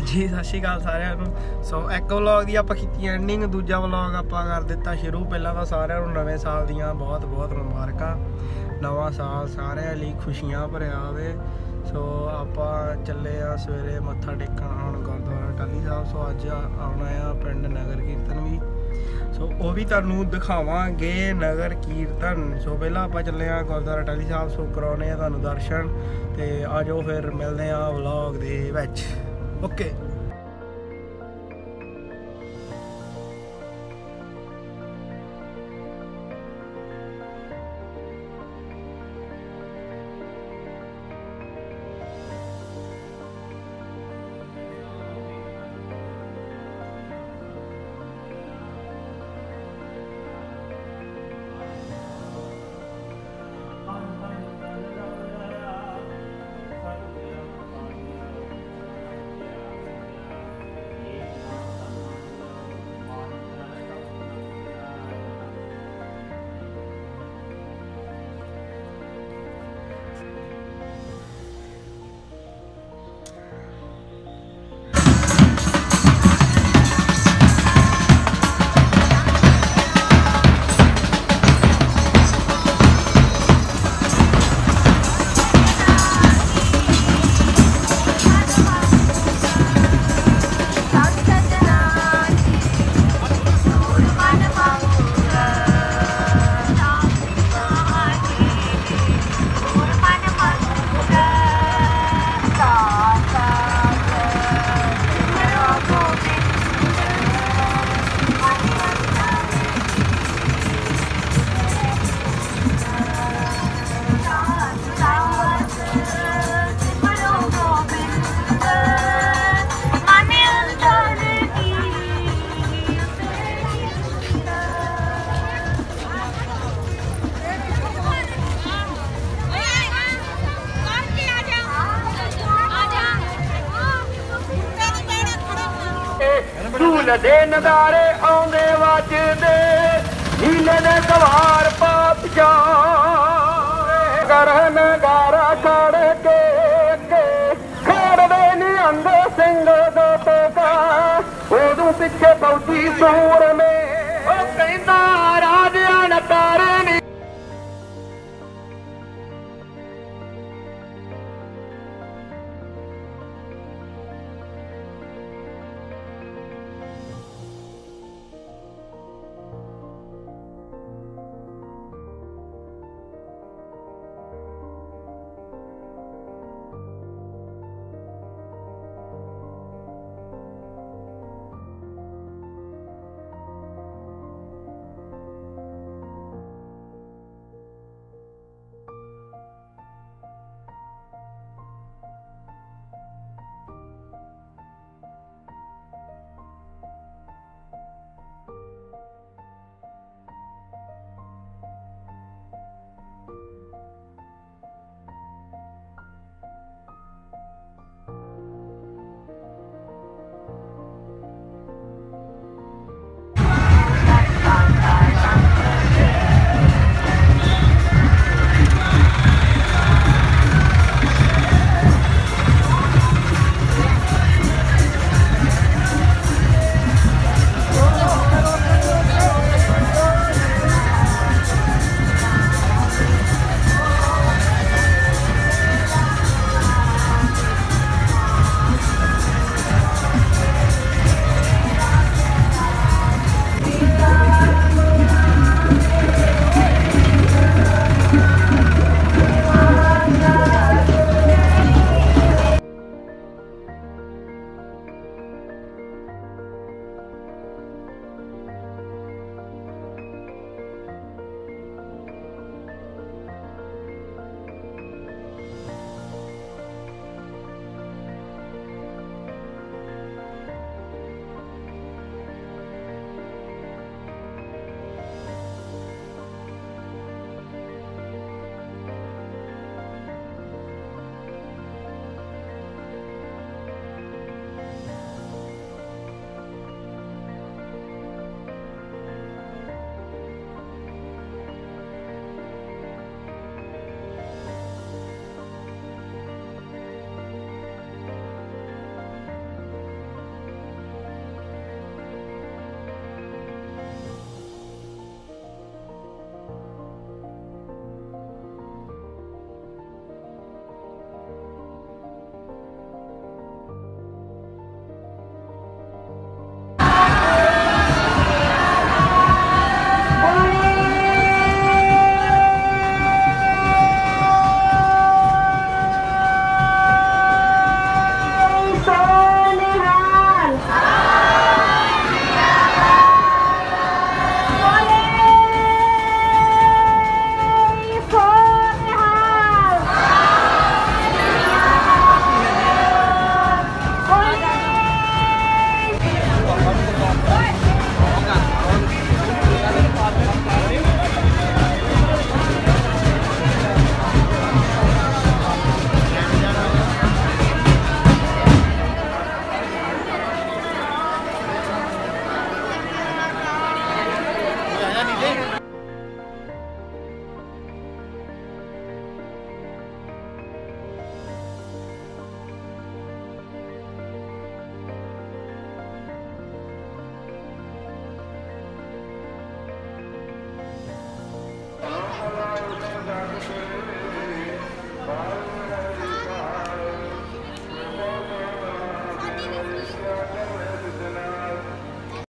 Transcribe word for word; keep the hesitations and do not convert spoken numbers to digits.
जी सत श्री अकाल सारिਆਂ ਨੂੰ। सो एक व्लॉग ਦੀ ਆਪਾਂ ਕੀਤੀ ਐਂਡਿੰਗ, ਦੂਜਾ व्लॉग ਆਪਾਂ ਕਰ ਦਿੱਤਾ ਸ਼ੁਰੂ। ਪਹਿਲਾਂ ਤਾਂ ਸਾਰਿਆਂ ਨੂੰ ਨਵੇਂ ਸਾਲ ਦੀਆਂ ਬਹੁਤ ਬਹੁਤ ਮੁਬਾਰਕਾਂ। ਨਵਾਂ ਸਾਲ ਸਾਰਿਆਂ ਲਈ ਖੁਸ਼ੀਆਂ ਭਰਿਆ ਹੋਵੇ। ਸੋ ਆਪਾਂ ਚੱਲੇ ਆ ਸਵੇਰੇ ਮੱਥਾ ਟੇਕਣ ਹੁਣ ਗੁਰਦੁਆਰਾ ਟਾਹਲੀ ਸਾਹਿਬ। ਸੋ ਅੱਜ ਆਉਣਾ ਆ ਪਿੰਡ ਨਗਰ ਕੀਰਤਨ ਵੀ, ਸੋ ਉਹ ਵੀ ਤੁਹਾਨੂੰ ਦਿਖਾਵਾਂਗੇ ਨਗਰ ਕੀਰਤਨ। ਸੋ ਪਹਿਲਾਂ ਆਪਾਂ ਚੱਲੇ ਆ ਗੁਰਦੁਆਰਾ ਟਾਹਲੀ ਸਾਹਿਬ, ਸੋ ਕਰਾਉਣੇ ਆ ਤੁਹਾਨੂੰ ਦਰਸ਼ਨ ਤੇ ਆ ਜਾਓ ਫਿਰ ਮਿਲਦੇ ਆ ਵਲੌਗ ਦੇ ਵਿੱਚ। ਓਕੇ ਦੇ ਨਜ਼ਾਰੇ ਆਉਂਦੇ ਵੱਜਦੇ ਹੀਲੇ ਨੇ ਸਵਾਰ ਪਾਤਸ਼ਾਹ ਕਰ ਨਗਾਰਾ ਛੜ ਕੇ ਅੱਗੇ ਖੜਦੇ ਨਿਹੰਗ ਸਿੰਘ ਦਾ ਟੋਕਾ ਉਦੋਂ ਪਿੱਛੇ ਫੌਜੀ ਸੂਰ ਮੇ ਉਹ ਕਹਿੰਦਾ ਰਾਜਿਆਂ ਨਕਾਰੇ ਨੀ ਗੁਰਦੁਆਰਾ